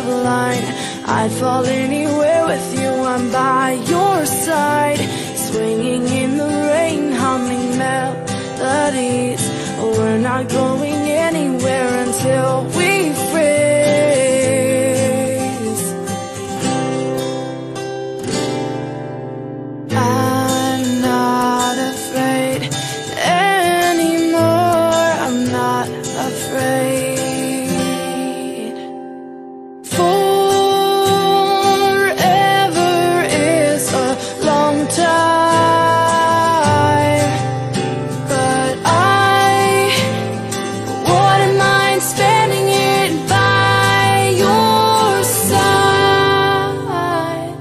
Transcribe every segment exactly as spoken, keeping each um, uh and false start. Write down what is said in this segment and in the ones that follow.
love line. I'd fall anywhere with you, I'm by your side. Swinging in the rain, humming melodies. We're not going anywhere until we freeze. I'm not afraid anymore, I'm not afraid. Forever is a long time, but I wouldn't mind spending it by your side.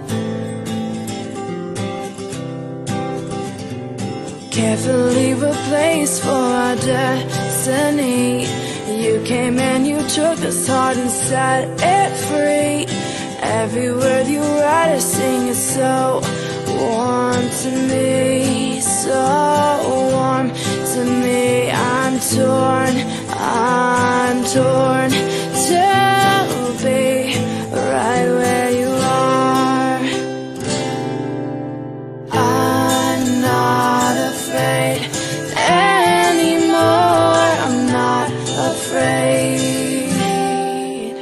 Carefully replaced for our destiny. You came and you took this heart and set it free. Every word you write or sing is so warm to me, so warm to me. I'm torn, I'm torn to be right where you are. I'm not afraid anymore, I'm not afraid.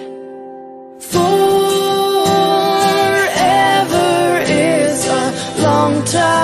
Forever is a long time.